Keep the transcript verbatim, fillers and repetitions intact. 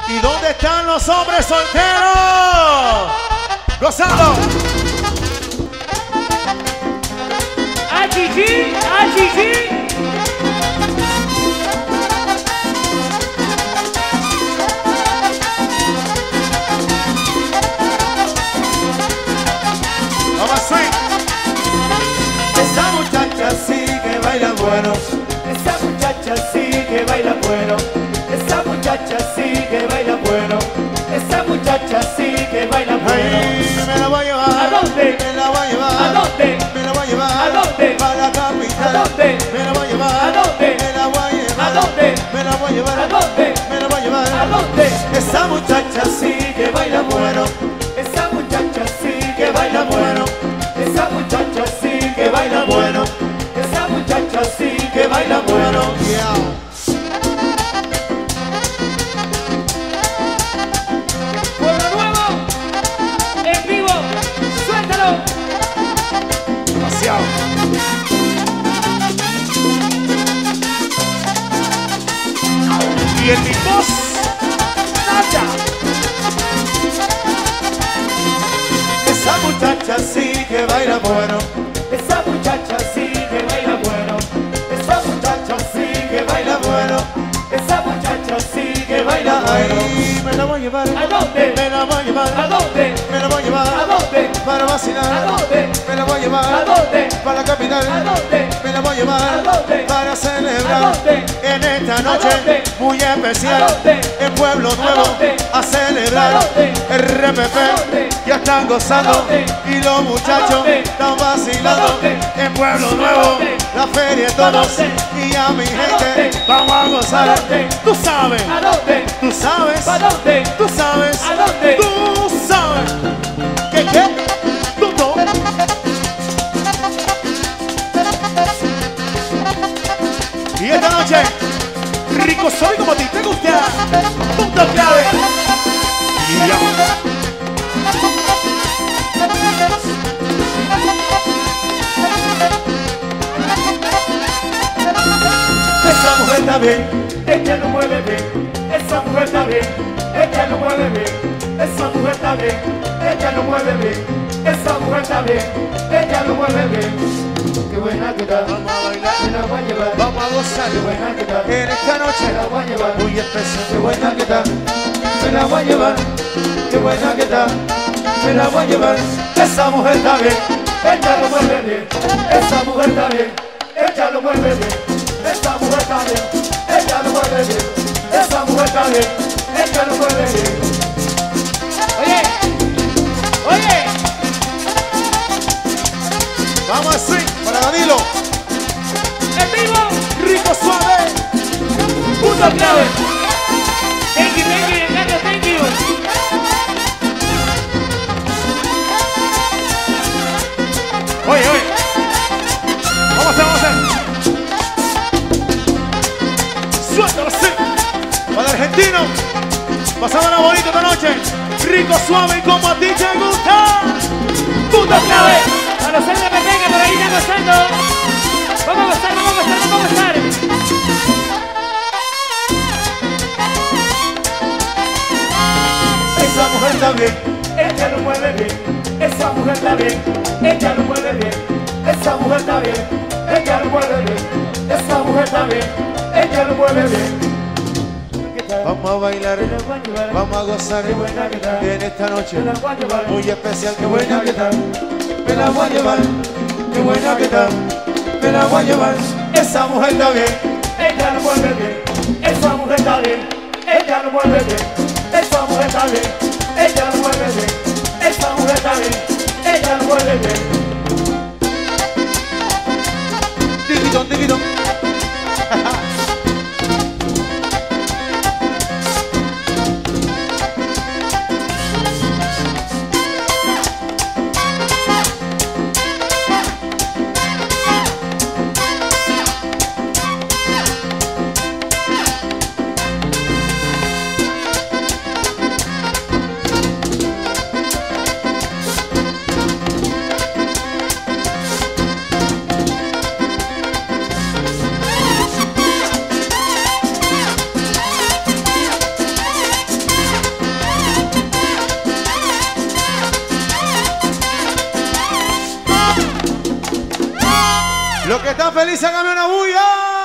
¿Y dónde están los hombres solteros? ¡Gozando! ¡Achichi! ¡Achichi! ¡Vamos, swing! Esa muchacha sí que baila bueno. Esa muchacha sí que baila bueno. Esa muchacha sí que baila bueno. Esa muchacha sí que baila bueno. Ay, me la voy a llevar. ¿A dónde? Me la voy a llevar. ¿A dónde? Me la voy a llevar. ¿A dónde? Para la capital. ¿A dónde? Me la voy a llevar. ¿A dónde? Me la voy a llevar. ¿A dónde? Me la voy a llevar. ¿A dónde? Me la voy a llevar. ¿A dónde? Esa muchacha sí que baila bueno. Esa muchacha sí que baila bueno. Esa muchacha sí que baila bueno. Esa muchacha sí que baila bueno. Yeah. ¡Pueblo Nuevo! ¡En vivo! ¡Suéltalo! Demasiado. Y el mi voz. Nada. Esa muchacha sí que baila bueno. Esa muchacha sí que baila bueno. Esa muchacha sí que baila bueno. Esa muchacha sí que baila bueno. Ay, me la voy a llevar. ¿A dónde? Me la voy a llevar. ¿A dónde? Me la voy a llevar. ¿A dónde? Para vacilar. ¿A dónde? Me la voy a llevar. ¿A dónde? Para la capital. ¿A dónde? Me la voy a llevar. ¿A dónde? Para celebrar. ¿A dónde? En esta ¿A noche dónde? muy especial. ¿A dónde? En Pueblo ¿A Nuevo. dónde? A celebrar. ¿A dónde? R P ¿A P. dónde? Ya están gozando. ¿A dónde? Y los muchachos dónde? están vacilando. ¿A dónde? En Pueblo ¿A Nuevo. dónde? La feria ¿A todos. dónde? Y a mi gente. dónde? Vamos a gozar. ¿A dónde? Tú sabes. ¿A dónde? Tú sabes. ¿A dónde? Tú sabes. ¿A dónde? Tú sabes. ¿Qué qué? Tú no. Y esta noche, rico soy como a ti te gusta. Punto clave. Y ya. Esa mujer está bien, ella lo mueve bien. Esa mujer está bien, ella lo mueve bien. Esa mujer está bien, ella lo mueve bien. Esa mujer está bien, ella lo mueve bien. Qué buena que está, Vamos a bailar. me la voy a llevar. Vamos a gozar. Qué buena que está, En esta noche, me la voy a llevar. muy especial. Qué buena que está, me la voy a llevar. Qué buena que está, me la voy a llevar. Esa mujer está bien, ella lo mueve bien. Esa mujer está bien, ella lo mueve bien. Esa mujer está bien, ella lo mueve bien. Esa mujer está bien, ella lo mueve bien. Oye, oye, Vamos a swing para Danilo. en vivo, Rico suave. punto clave. Thank you, thank you, Ricardo, thank you. Oye, oye. Vamos a hacer, vamos a hacer. Suéltalo así. Para el argentino. Pasándola bonito esta noche. Rico suave y como a ti te gusta. Punto clave. A los R P P que por ahí están gozando. Vamos a gozar, vamos a gozar, vamos a gozar. Esa mujer está bien, ella lo mueve bien. Esa mujer está bien, ella lo mueve bien. Esa mujer está bien, ella lo mueve bien. Esa mujer está bien, ella lo mueve bien. Vamos a bailar. Vamos a gozar. Qué buena que está, En esta noche me la voy a llevar. muy especial. Qué buena que está, me la voy a llevar. Qué buena que está, me la voy a llevar. Esa mujer está bien, ella lo mueve bien. Esa mujer está bien, ella lo mueve bien. Esa mujer está bien, ella lo mueve bien. Esa mujer está bien, ella lo mueve bien. Tiquitón, tiquitón. Los que están felices, háganme una bulla.